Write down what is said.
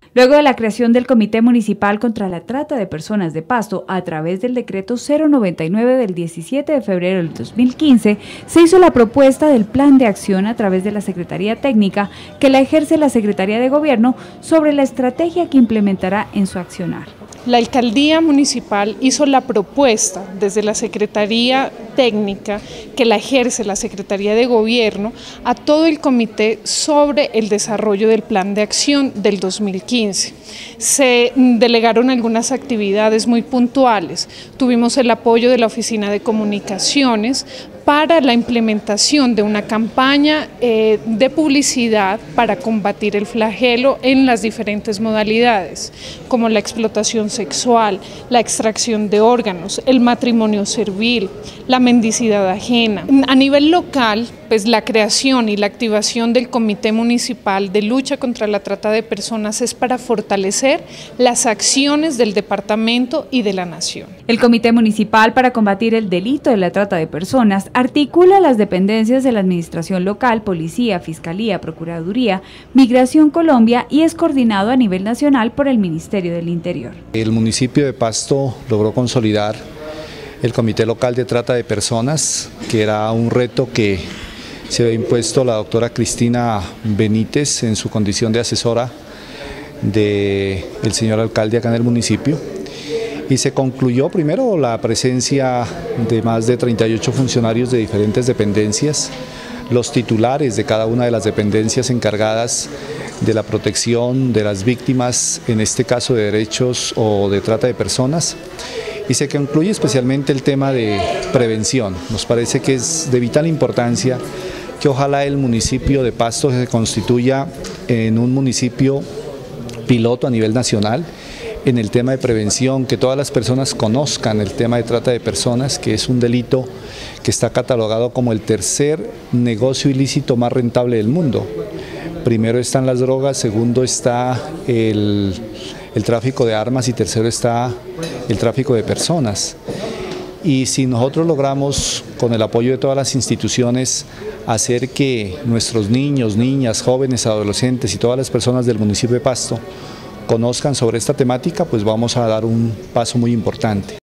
Luego de la creación del Comité Municipal contra la Trata de Personas de Pasto, a través del decreto 099 del 17 de febrero del 2015, se hizo la propuesta del plan de acción a través de la Secretaría Técnica, que la ejerce la Secretaría de Gobierno, sobre la estrategia que implementará en su accionar. La Alcaldía Municipal hizo la propuesta desde la Secretaría Técnica, que la ejerce la Secretaría de Gobierno, a todo el comité sobre el desarrollo del plan de acción del 2015. Se delegaron algunas actividades muy puntuales. Tuvimos el apoyo de la Oficina de Comunicaciones para la implementación de una campaña de publicidad para combatir el flagelo en las diferentes modalidades, como la explotación sexual, la extracción de órganos, el matrimonio servil, la mendicidad ajena. A nivel local, pues la creación y la activación del Comité Municipal de Lucha contra la Trata de Personas es para fortalecer las acciones del departamento y de la nación. El Comité Municipal para combatir el delito de la trata de personas articula las dependencias de la Administración Local, Policía, Fiscalía, Procuraduría, Migración Colombia y es coordinado a nivel nacional por el Ministerio del Interior. El municipio de Pasto logró consolidar el Comité Local de Trata de Personas, que era un reto que se había impuesto la doctora Cristina Benítez en su condición de asesora del señor alcalde acá en el municipio. Y se concluyó primero la presencia de más de 38 funcionarios de diferentes dependencias, los titulares de cada una de las dependencias encargadas de la protección de las víctimas, en este caso de derechos o de trata de personas, y se concluye especialmente el tema de prevención. Nos parece que es de vital importancia que ojalá el municipio de Pasto se constituya en un municipio piloto a nivel nacional en el tema de prevención, que todas las personas conozcan el tema de trata de personas, que es un delito que está catalogado como el tercer negocio ilícito más rentable del mundo. Primero están las drogas, segundo está el tráfico de armas y tercero está el tráfico de personas. Y si nosotros logramos, con el apoyo de todas las instituciones, hacer que nuestros niños, niñas, jóvenes, adolescentes y todas las personas del municipio de Pasto conozcan sobre esta temática, pues vamos a dar un paso muy importante.